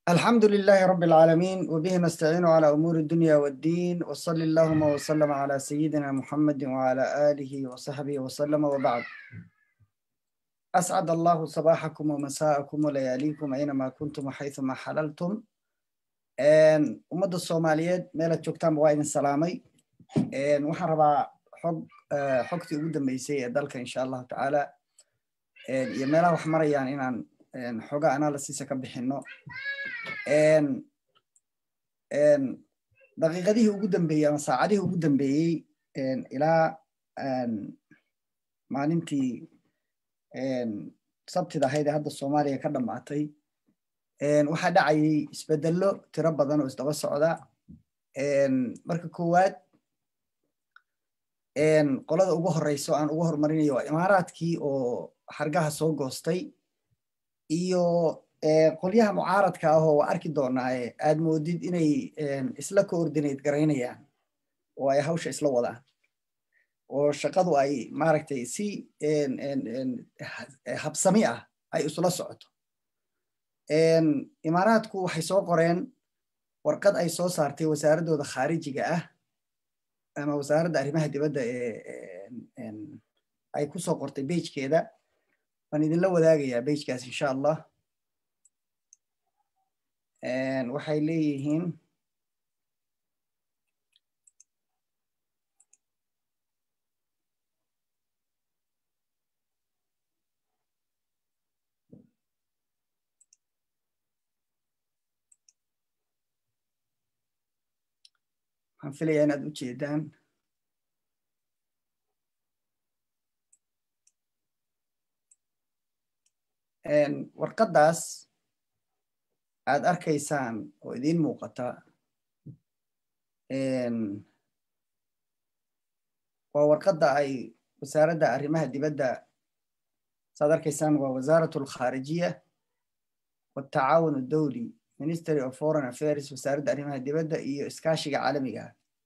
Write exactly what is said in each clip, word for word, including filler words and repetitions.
الحمد لله رب العالمين وبه نستعين على أمور الدنيا والدين وصلى اللهم وسلم على سيدنا محمد وعلى آله وصحبه وسلم وبعد. أسعد الله صباحكم ومساءكم ولياليكم أينما كنتم وحيثما حللتم. أمد الصوماليات ميلة جوكتان بوايد السلامي وحربا حق حقتي أود ميسية دالك إن شاء الله تعالى يميلا وحمر يعني إن حقا أنا لسيسا كبحنو ان ان دقيقته ugu dambeeyay ama saacadihii ugu dambeeyay een ilaa een maalintii een sabtida ahayd hadda Soomaaliya ka dhamaatay een waxa dhacay isbedelo tiro badan oo isdaba socda een marka koowaad een qolada ugu horeyso aan ugu hormarinayo waa Imaaraadkii oo xargaha soo goostay iyo qolyaha mucaaradka ah oo arki doonaa aad moodid inay isla coordinate gareynayaan oo ay hawsha isla wadaan oo shaqadu ay maaragtay si habsami ah ay isla socoto. Imaaraadku waxay soo qoreen warqad ay soo saartay wasaaradooda khaarijiga ah ama wasaaradda arrimaha dibadda ee ay ku soo qortay page-keeda. waan idinla wadaagayaa page-kaas insha Allah. and waxay leeyihiin waxaan filayaa inaad u jeedaan warqaddaas aad arkaysaan oo idin muuqata waa warqadda ay wasaaradda arrimaha dibadda saad arkaysaan waa wasaaratul khaarijiya والتعاون الدولي Ministry of Foreign Affairs wasaaradda arrimaha dibadda iyo iskaashiga caalamiga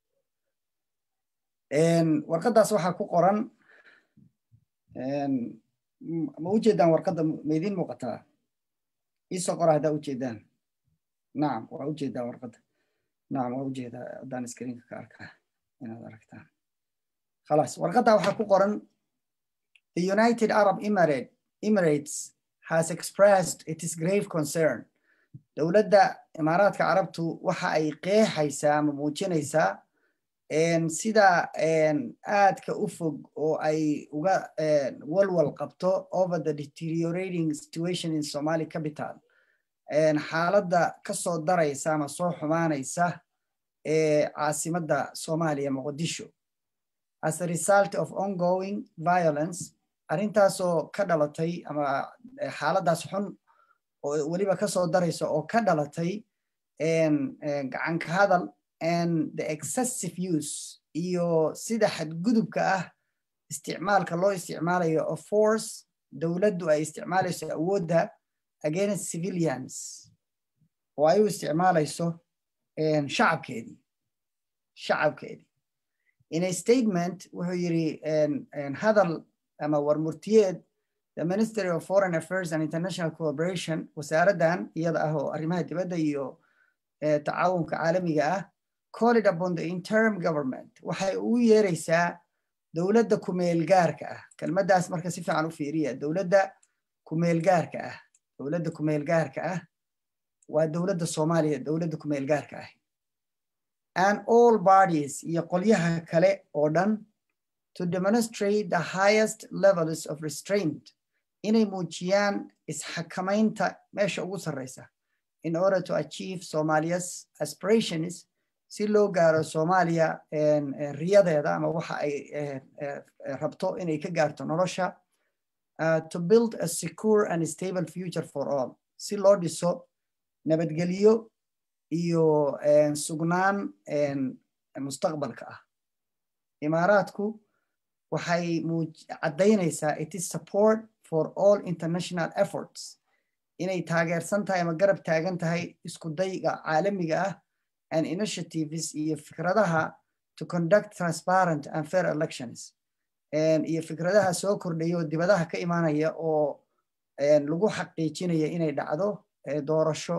ah. warqaddaas waxaa ku qoran ma u jeedaan warqadda ma idin muuqataa isoo qora haddaa u jeedaan. نعم وأوجد ورقة نعم وأوجد دان سكرين كاركا هنا دركتان خلاص ورقة وحكو قرن. The United Arab Emirates Emirates has expressed its grave concern. دولة إمارات كعربتو وحا أي قيحيسا مموجينيسا إن سيدا إن آد كأفق أو أي والوال قبطو over the deteriorating situation in Somali capital. إن حالة كسر دريسة ما صور حمانيسة عاصمة صوماليا مقدشو. As a result of ongoing violence, أرنتاسو كدلتي أما حالة سحن وليبا كسر دريسة أو كدلتي إن عن هذا and the excessive use إيو سيدا حد جذب كأه استعمال كله استعماله of force دولة دو أي استعماله سأودها against civilians وأيو استعماله يسو إن شعب كذي شعب كذي. In a statement وهو يري إن إن هذا أما ورمرتيد the Ministry of Foreign Affairs and International Cooperation وساردان يضعه أرمها تبدأ يو تعاون كعالمي جاه called upon the interim government وحي ويريسا دولة دا كوميل جاركة كلمة دا اسمها كسيفة عنو فيريا دولة دا كوميل جاركة دولة دا كوميل جاركة ودولة دا الصومالية دولة دا كوميل جاركة and all bodies يقوليها كلا أردن to demonstrate the highest levels of restraint إني موجيان إسحكمين تا ماشي أوصل رئيسة in order to achieve Somalia's aspirations si loo gaaro Soomaaliya riyadeeda ama waxa ay rabto inay ka gaarto nolosha to build a secure and stable future for all si loo dhiso nabadgelyo iyo sugnaan mustaqbalka ah. Imaaraadku waxay caddaynaysaa it is support for all international efforts inay taageersan tahay ama garab taagan tahay isku dayga caalamiga ah and initiatives iyo fikradaha to conduct transparent and fair elections and iyo fikradaha soo kordhayo dibadaha ka imaanaya oo lagu xaqiijinaya inay dhacdo doorasho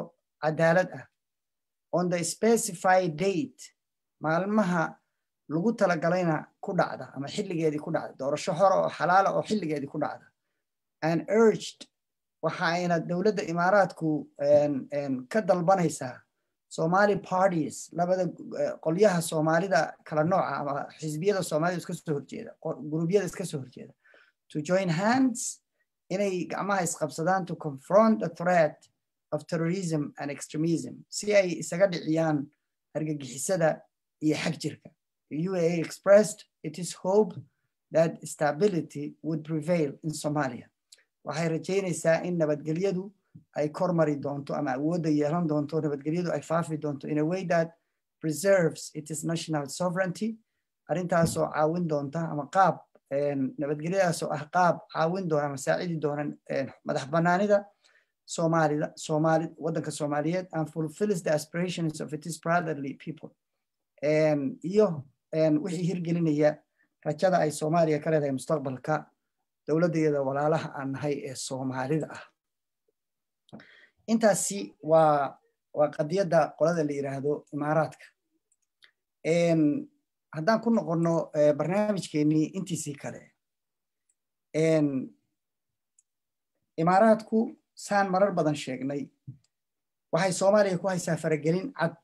cadaalad ah on the specified date maalmaha lagu talagalayna ku dhacda ama xilligeedii ku dhacda doorasho hore oo xalaala oo xilligeedii ku dhacda and urged waxa ayna dowladda imaaraadku ka dalbanaysaa Somali parties labada qolyaha Soomaalida kala nooca ama xisbiyada Soomaalida iska soo horjeeda gurubyada iska soo horjeeda to join hands inay gacmaha isqabsadaan to confront the threat of terrorism and extremism si ay isaga dhiciyaan argagixisada iyo xag jirka. The U A E expressed its hope that stability would prevail in Somalia. waxay rajaynaysaa in nabadgelyadu ay kormari doonto ama awoodda yeelan doonto nabadgelyadu ay faafi doonto in a way that preserves its national sovereignty arrintaasoo caawin doonta ama qaab nabadgelyadaasoo ah qaab caawin doona ama saacidi doona madax bannaanida Soomaalida Soomaali waddanka Soomaaliyeed and fulfills the aspirations of its brotherly people iyo wixii hirgelinaya rajada ay Soomaaliya ka leedahay mustaqbalka dowladdeeda walaalaha aan nahay ee Soomaalida ah. intaasi waa waa qadiyada qolada la yiraahdo Imaaraadka. een haddaan ku noqono barnaamijkeennii intiisii kale een Imaaraadku saan marar badan sheegnay waxay Soomaaliya ku haysaa faragelin cad.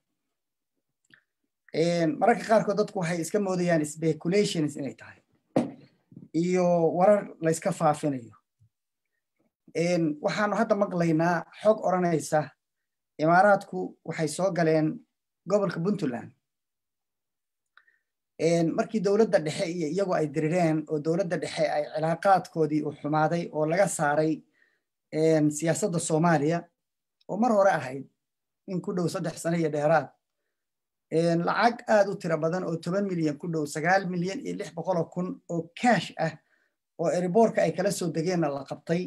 een mararka qaarkood dadku waxay iska moodayaan speculations inay tahay iyo warar la iska faafinayo. een waxaanu hadda maqlaynaa xog oranaysa Imaaraadku waxay soo galeen gobolka Puntland een markii dawladda dhexe iyo iyagu ay dirireen oo dawladda dhexe ay cilaaqaadkoodii u xumaaday oo laga saaray een siyaasadda Soomaaliya oo mar hore ahayd in ku dhow saddex sano iyo dheeraad een lacag aad u tiro badan oo toban milyan ku dhow sagaal milyan iyo lix boqol kun oo cash ah oo airportka ay kala soo degeen la qabtay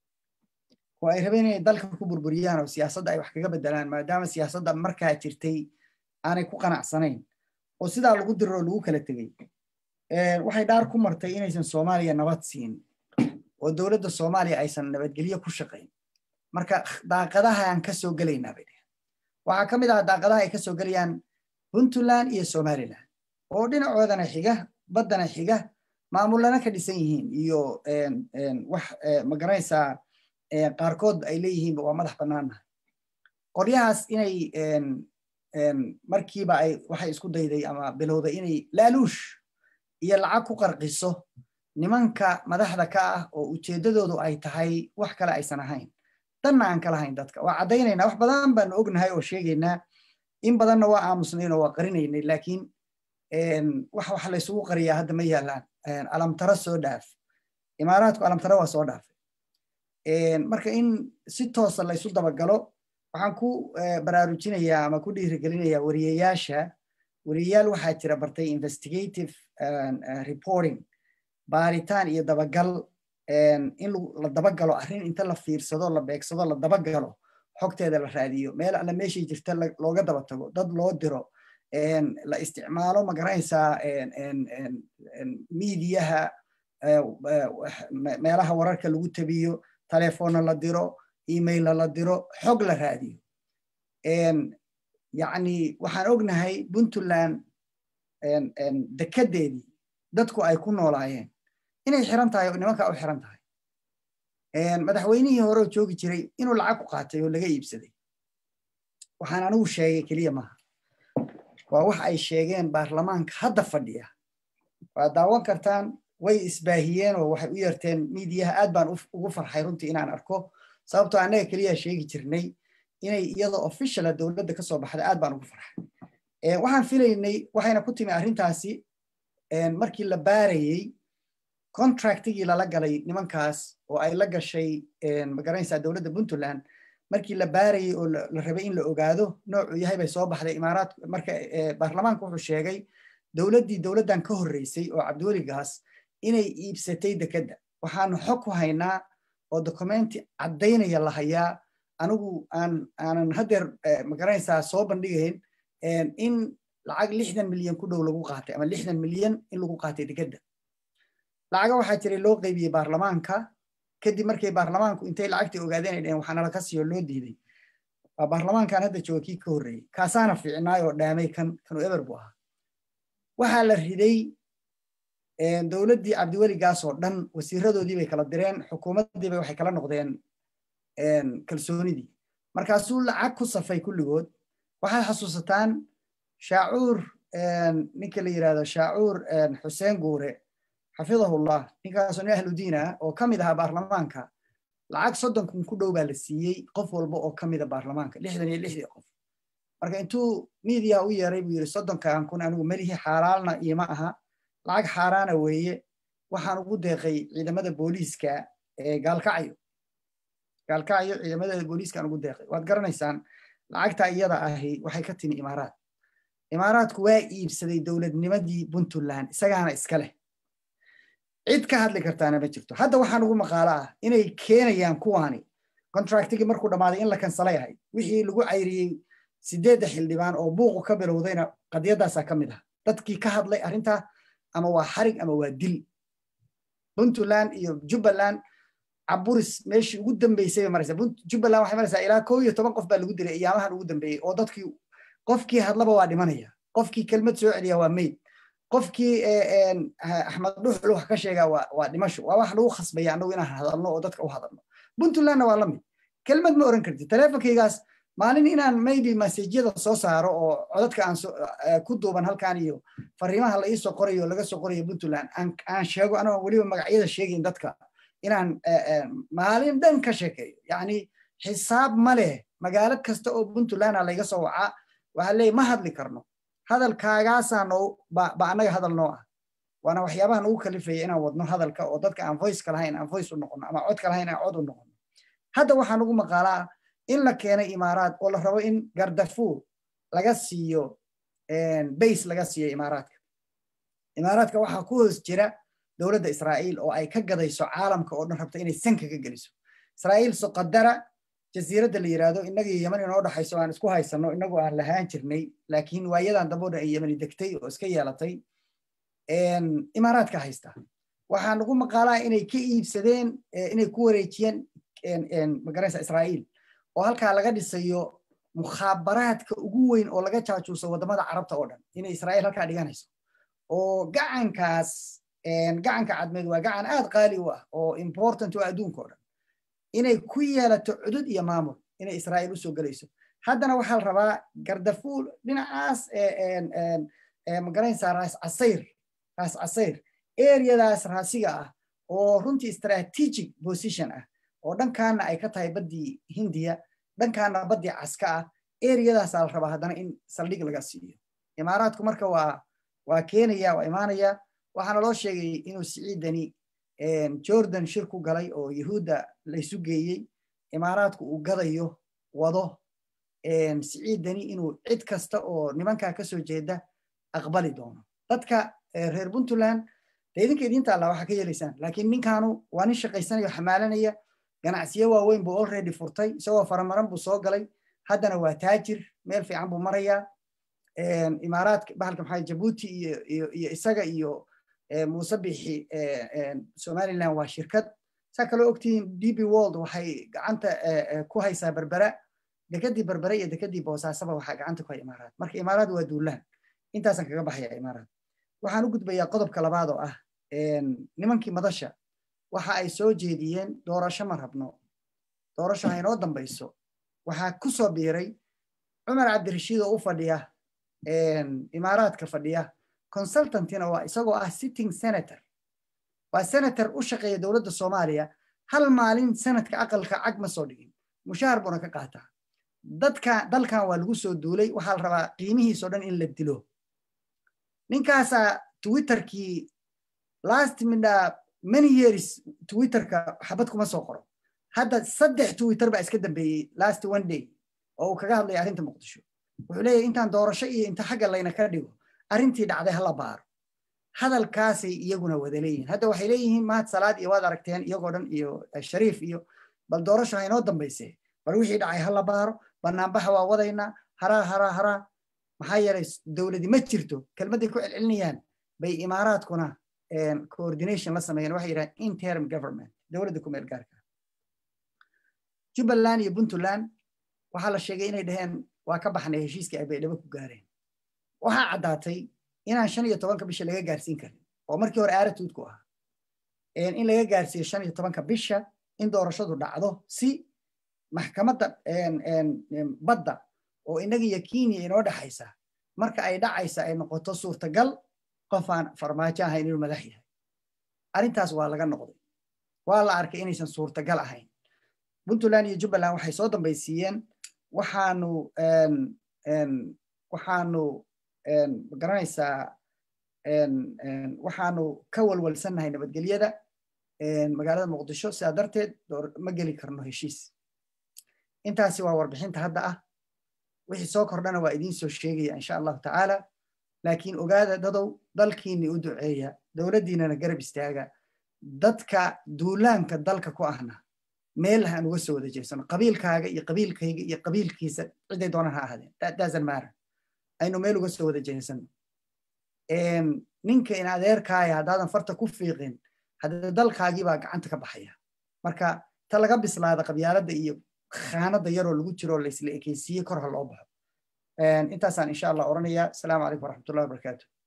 oo ay rabeen inay dalka ku burburiyaan oo siyaasadda ay wax kaga bedelaan maadaama siyaasadda markaa jirtay aanay ku qanacsanayn oo sidaa lagu diro lagu kala tegay. een waxay dhaar ku martay inaysan Soomaaliya nabad siin oo dawladda Soomaaliya aysan nabadgelyo ku shaqayn. marka daaqadaha aan ka soo galaynaa bay waxa kamid ah daaqadaha ay ka soo galayaan Puntland iyo Somaliland oo dhinacoodana xiga badana xiga maamulana ka dhisan yihiin iyo een een wax ma garanaysaa ee qaarkood ay leeyihiin waa madax bannaan. qolyahaas inay een een markiiba ay waxay isku dayday ama bilowday inay laaluush iyo lacag ku qarqiso nimanka madaxda ka ah oo ujeedadoodu ay tahay wax kale aysan ahayn tanna aan kala hayn dadka. waa cadaynaynaa wax badan baan ognahay oo sheegaynaa in badanna waa aamusnayn oo waa qarinaynay laakiin een wax wax la isugu qariyaa hadda ma yaalaan. alamtara soo dhaaf Imaaraadku alamtara waa soo dhaaf. een marka in si toos ah la isu dabagalo waxaan ku baraarujinayaa ama ku dhiirigelinayaa wariyeyaasha wariyayaal waxaa jira bartay investigative reporting baaritaan iyo dabagal in la dabagalo arrin inta la fiirsado la beegsado la dabagalo xogteeda la raadiyo meel alla meeshii jirta looga daba tago dad loo diro la isticmaalo ma garanaysaa miidiyaha meelaha wararka lagu tabiyo telefoonna la diro email la diro xog la raadiyo. een yani waxaan ognahay Puntland een een dekedeedii dadku ay ku noolaayeen inay xiran tahay nimanka u xiran tahay. een madaxweynihii hore oo joogi jiray inuu lacag ku qaatay oo laga iibsaday waxaan anigu sheegay kaliya maaha waa wax ay sheegeen baarlamaanka hadda fadhiya. waa daawan kartaan way isbaahiyeen oo waxay u yeerteen miidiyaha aad baan ugu farxay runtii inaan arko sababtoo anaga kaliya sheegi jirnay inay iyadoo official dawladda ka soo baxday aad baan ugu farxay. ee waxaan filaynay waxayna ku timi arrintaasi een markii la baarayay contractigii lala galay nimankaas oo ay la gashay een ma garanaysaa dawladda Puntland markii la baarayay oo la rabay in la ogaado noocu yahay bay soo baxday Imaaraad. marka baarlamaanku wuxuu sheegay dawladdii dawladdan ka horreysay oo Cabdiweli Gaas inay iibsatay dekedda. waxaan xog ku haynaa oo documenti cadaynaya la hayaa anigu aan aanan hadeer ma garanaysaa soo bandhigayn in lacag lixdan milyan ku dhow lagu qaatay ama lixdan milyan in lagu qaatay dekedda. lacaga waxaa jiray loo qaybiyey baarlamaanka kadib markay baarlamaanku intay lacagtii ogaadeen ay dhaheen waxaana la ka siiyo loo diiday baarlamaankan hadda jooga kii ka horreeyey kaasaana fiicnaay oo dhaamay kan kanuu eber buu ahaa waxaa la riday dowladdii cabdiweli gaas oo dhan wasiiradoodii bay kala direen xukuumaddii bay waxay kala noqdeen kalsoonidii markaasuu lacag ku safay kulligood waxaad xasuusataan shaacuur ninka la yidhahdo shaacuur xuseen guure xafidahullah ninkaasoo nin ahlu diin ah oo ka mid ahaa baarlamaanka lacag soddon kun ku dhow baa la siiyey qof walba oo ka mida baarlamaanka lixdan iyo lixdii qof marka intuu miidiya u yeeray buu yidhi soddonkan kun anigu melihi xaalaalna iima aha lacag xaaraana weeye waxaan ugu deeqay ciidamada booliiska ee gaalkacyo gaalkacyo ciidamada booliiskaan ugu deeqay waad garanaysaan lacagta iyada ahi waxay ka timi imaaraad imaaraadku waa iibsaday dowladnimadii puntland isagaana iska leh cid ka hadli kartaana ma jirto hadda waxaan ugu maqaalo ah inay keenayaan kuwaani contractigii markuu dhammaaday in la kansalay ahayd wixii lagu cayriyey sideedda xildhibaan oo buuqu ka bilowdayna qadiyadaasaa ka mid ah dadkii ka hadlay arrintaa ama waa xarig ama waa dil puntland iyo jubbaland caburis meeshii ugu dambeysay bay maraysaa jubbaland waxay maraysaa ilaa kow iyo toban qof baa lagu dilay iyaamahan ugu dambeeyey oo dadkii qofkii hadlaba waa dhimanaya qofkii kelmad soo celiya waa meyd qofkii axmed dhuxul wax ka sheegaa waa dhimasho waa wax lagu khasbaya annagu inaan hadalno oo dadka u hadalno puntlandna waa la mid kelmad ma oran kartid teleefonkaygaas maalin inaan maybe masajyada soo saaro oo codadka aan ku duuban halkan iyo fariimaha la iisoo qorayo laga soo qorayo puntland aan sheego anagoo weliba magacyada sheegayn dadka inaan maalin dhan ka sheekeeyo yacni xisaab ma leh magaalo kasta oo puntlandna layga soo wacaa waxaa leeyahy ma hadli karno hadalkaagaasaa noo ba annaga hadal noo ah waana waxyaabaha nagu kalifaya inaan wadno hadalka oo dadka aan voiceka lahayn aan voice u noqono ama codka lahayn aan cod u noqono hadda waxaa nagu maqaalaa in la keenay imaaraad oo la rabo in gardafuur laga siiyo base laga siiyo imaaraadka imaaraadka waxaa ku hoos jira dowladda israa'iil oo ay ka gadayso caalamka oo dhan rabta inay sanka ka geliso israa'iil soqadara jasiiradda la yiraahdo innaga iyo yemen inoo dhaxayso aan isku haysanno innagu aan lahaan jirnay laakiin waayadan dambe oo dhan ay yemeni degtay oo iska yeelatay imaaraadka haysta waxaa nagu maqaalaa inay ka iibsadeen inay ku wareejiyeen magaranaysa israa'iil oo halkaa laga dhisayo mukhaabaraadka ugu weyn oo laga jaajuuso waddamada carabta oo dhan inay israa'iil halkaa dhiganayso oo gacankaas gacanka cadmeed waa gacan aad qaali u ah oo important u adduunka oo dhan inay ku yeelato cudud iyo maamul inay israa'iil usoo gelayso haddana waxaa la rabaa gardafuul dhinacaas magaranaysaa raas casayr raas casayr areadaas raasiga ah oo runtii strategic position ah oo dhankaana ay ka tahay baddii hindiya dhankaana baddii caska ah areadaasaa la rabaa haddana in saldhig laga siiyo imaaraadku marka waa waa keenaya waa imaanaya waxaana loo sheegay inuu siciidani jordan shir ku galay oo yahuudda laysu geeyey imaaraadku uu gadayo wado siciidani inuu cid kasta oo nimankaa ka soo jeeda aqbali doono dadka reer puntland dee idinka idinta alla waxaa ka yeelaysaan laakiin ninkaanu waa nin shaqaysanayo xamaalanaya ganacsiyo waaweyn buu already furtay isagoo faramaran buu soo galay haddana waa taajir meel fiican buu marayaa imaaraadka bahalka maxaa jabuuti iyo iyo iyo isaga iyo muuse bixi somaliland waa shirkad saa kaloo ogtihiin d b world waxay gacanta ku haysaa berbera dekadii berbere iyo dekadii boosaasaba waxaa gacanta ku hay imaaraad marka imaaraad waa duulaan intaasaan kaga baxaya imaaraad waxaan u gudbayaa qodobka labaad oo ah nimankii madasha waxa ay soo jeediyeen doorasho ma rabno doorasho ha inoo dambayso waxaa ku soo biiray cumar cabdirashiid oo u fadhiya imaaraadka fadhiya consultantina waa isagoo ah sitting senator waa senator u shaqeeya dowladda soomaaliya hal maalin sanadka aqalka cag ma soo dhigin mushaar buuna ka qaataa dadka dalkan waa lagu soo duulay waxaa la rabaa qiimihiisoo dhan in la dilo ninkaasaa twitterkii last midna many years twitterka xabad kuma soo qoro hadda saddex twitter baa iska dambeeyey last one day oo uu kaga hadlaya arrinta muqdisho wuxuu leeyahay intaan doorasho iyo inta xagga layna ka dhigo arrintii dhacday hala baaro hadalkaasay iyaguna wada leeyihiin hadda waxay leeyihiin mahad salaad iyo waad aragteen iyagoo dhan iyo shariif iyo bal doorasho ha inoo dambaysee bal wixii dhacay hala baaro banaanbaxa waa wadaynaa haraa haraa haraa maxaa yeelay dowladi ma jirto kelmadday ku celcelinayaan bay imaaraadkuna coordination la sameeyeen waxay yidhahaan interim government dowladda ku meel gaarka jubbaland iyo puntland waxaa la sheegay inay dhaheen waa ka baxnay heshiiskii ay baydhabo ku gaareen waxaa caddaatay inaan shan iyo tobanka bisha laga gaarsiin karin oo markii hore aaratuudku ah in laga gaarsiiyo shan iyo tobanka bisha in doorashadu dhacdo si maxkamadda badda oo inaga iyo Kenya inoo dhaxaysa marka ay dhacaysa ay noqoto suurtagal qof aan farmaajo ahayn inuu madax yahay arrintaas waa laga noqday waa la arkay inaysan suurtagal ahayn Puntland iyo Jubbaland waxay soo dambaysiiyeen waxaanu waxaanu garanaysaa waxaanu ka walwalsannahay nabadgelyada magaalada Muqdisho sidaa darteed ma geli karno heshiis intaasi waa warbixinta hadda ah wixii soo kordhana waa idiin soo sheegaya insha allahu tacaala laakiin ogaada dadow dalkiinni u duceeya dowladdiinana garab istaaga dadka duulaanka dalka ku ahna meel aan uga soo wada jeesano qabiilkaaga iyo qabiilkayga iyo qabiilkiisa ciday doonaan ha ahaadeen that doesn't matter aynu meel uga soo wada jeesano ninka in adeerkaaya haddaadan farta ku fiiqin hadda dalkaagii baa gacanta ka baxaya marka ta laga bislaada qabyaaladda iyo khaanada yaroo lagu jiro la isla ekeysiiyey kor ha loo baxo intaasaan insha allah oranayaa asalaamu calaykum waraxmatullahi wabarakaatu